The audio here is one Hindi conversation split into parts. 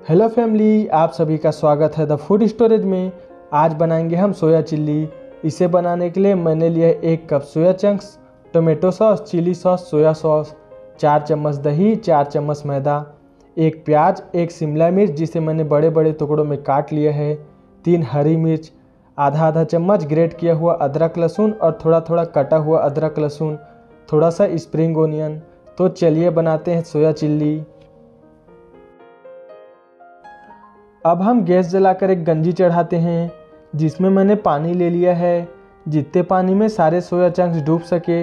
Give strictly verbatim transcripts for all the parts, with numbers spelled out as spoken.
हेलो फैमिली, आप सभी का स्वागत है द फूड स्टोरेज में। आज बनाएंगे हम सोया चिल्ली। इसे बनाने के लिए मैंने लिया एक cup soya chunks, tomato sauce, chilli sauce, soya sauce, चार चम्मच दही, चार चम्मच मैदा, एक प्याज, एक शिमला मिर्च जिसे मैंने बड़े बड़े टुकड़ों में काट लिया है, तीन हरी मिर्च, आधा आधा चम्मच ग्रेट किया हुआ अदरक लहसुन और थोड़ा थोड़ा कटा हुआ अदरक लहसुन, थोड़ा सा स्प्रिंग ओनियन। तो चलिए बनाते हैं सोया चिल्ली। अब हम गैस जलाकर एक गंजी चढ़ाते हैं जिसमें मैंने पानी ले लिया है, जितने पानी में सारे सोया चंक्स डूब सके।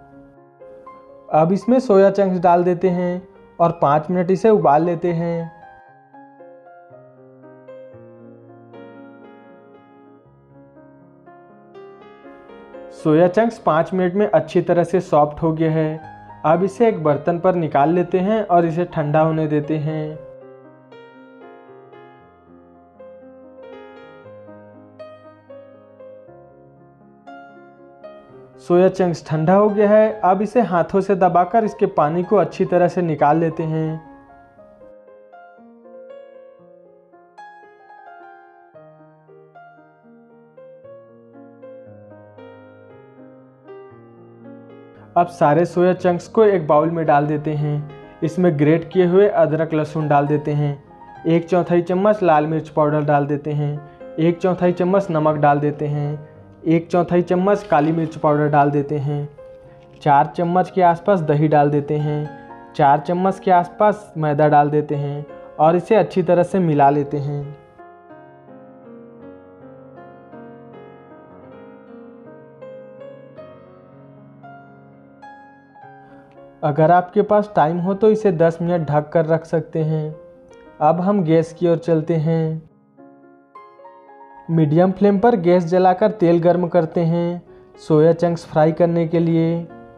अब इसमें सोया चंक्स डाल देते हैं और पाँच मिनट इसे उबाल लेते हैं। सोया चंक्स पाँच मिनट में अच्छी तरह से सॉफ्ट हो गया है। अब इसे एक बर्तन पर निकाल लेते हैं और इसे ठंडा होने देते हैं। सोया चंक्स ठंडा हो गया है। अब इसे हाथों से दबाकर इसके पानी को अच्छी तरह से निकाल लेते हैं। अब सारे सोया चंक्स को एक बाउल में डाल देते हैं। इसमें ग्रेट किए हुए अदरक लहसुन डाल देते हैं। एक चौथाई चम्मच लाल मिर्च पाउडर डाल देते हैं। एक चौथाई चम्मच नमक डाल देते हैं। एक चौथाई चम्मच काली मिर्च पाउडर डाल देते हैं। चार चम्मच के आसपास दही डाल देते हैं। चार चम्मच के आसपास मैदा डाल देते हैं और इसे अच्छी तरह से मिला लेते हैं। अगर आपके पास टाइम हो तो इसे दस मिनट ढक कर रख सकते हैं। अब हम गैस की ओर चलते हैं। मीडियम फ्लेम पर गैस जलाकर तेल गर्म करते हैं सोया चंक्स फ्राई करने के लिए।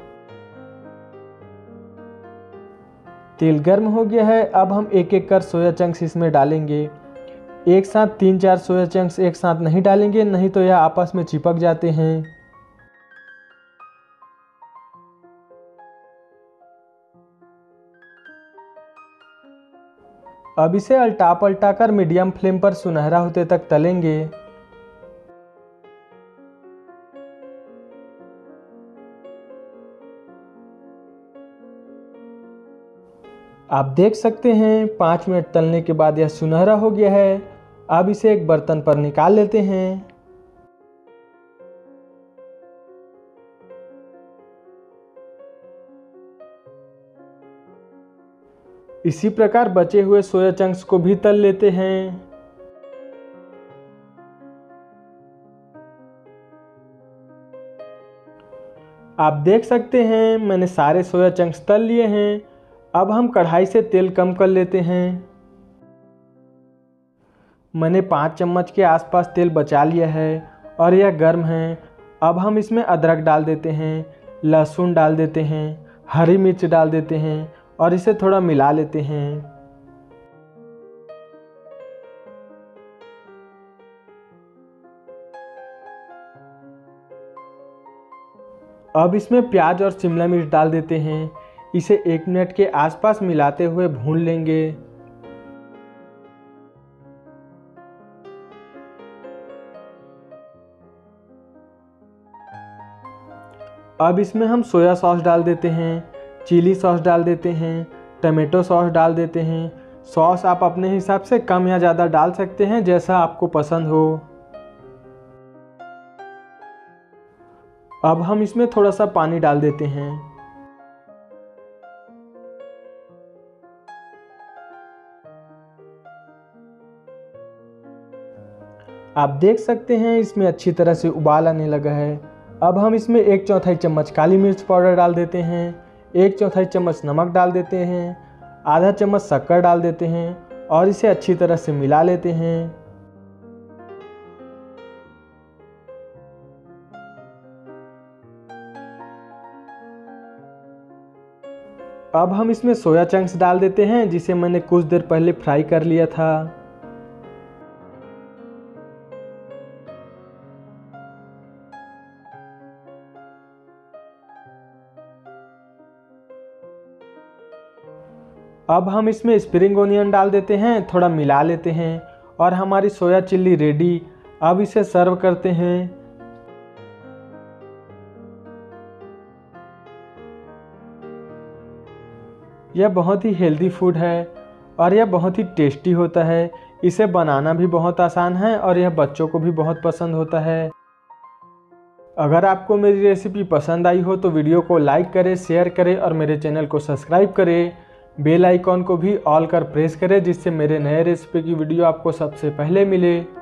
तेल गर्म हो गया है। अब हम एक एक कर सोया चंक्स इसमें डालेंगे। एक साथ तीन चार सोया चंक्स एक साथ नहीं डालेंगे, नहीं तो यह आपस में चिपक जाते हैं। अब इसे अल्टा पलटा कर मीडियम फ्लेम पर सुनहरा होते तक तलेंगे। आप देख सकते हैं पाँच मिनट तलने के बाद यह सुनहरा हो गया है। अब इसे एक बर्तन पर निकाल लेते हैं। इसी प्रकार बचे हुए सोया चंक्स को भी तल लेते हैं। आप देख सकते हैं मैंने सारे सोया चंक्स तल लिए हैं। अब हम कढ़ाई से तेल कम कर लेते हैं। मैंने पाँच चम्मच के आसपास तेल बचा लिया है और यह गर्म है। अब हम इसमें अदरक डाल देते हैं, लहसुन डाल देते हैं, हरी मिर्च डाल देते हैं और इसे थोड़ा मिला लेते हैं। अब इसमें प्याज और शिमला मिर्च डाल देते हैं। इसे एक मिनट के आसपास मिलाते हुए भून लेंगे। अब इसमें हम सोया सॉस डाल देते हैं, चिली सॉस डाल देते हैं, टमाटो सॉस डाल देते हैं। सॉस आप अपने हिसाब से कम या ज़्यादा डाल सकते हैं, जैसा आपको पसंद हो। अब हम इसमें थोड़ा सा पानी डाल देते हैं। आप देख सकते हैं इसमें अच्छी तरह से उबाल आने लगा है। अब हम इसमें एक चौथाई चम्मच काली मिर्च पाउडर डाल देते हैं, एक चौथाई चम्मच नमक डाल देते हैं, आधा चम्मच शक्कर डाल देते हैं और इसे अच्छी तरह से मिला लेते हैं। अब हम इसमें सोया चंक्स डाल देते हैं जिसे मैंने कुछ देर पहले फ्राई कर लिया था। अब हम इसमें स्प्रिंग ओनियन डाल देते हैं, थोड़ा मिला लेते हैं और हमारी सोया चिल्ली रेडी। अब इसे सर्व करते हैं। यह बहुत ही हेल्दी फूड है और यह बहुत ही टेस्टी होता है। इसे बनाना भी बहुत आसान है और यह बच्चों को भी बहुत पसंद होता है। अगर आपको मेरी रेसिपी पसंद आई हो तो वीडियो को लाइक करें, शेयर करें और मेरे चैनल को सब्सक्राइब करें। बेल आइकॉन को भी ऑल कर प्रेस करें जिससे मेरे नए रेसिपी की वीडियो आपको सबसे पहले मिले।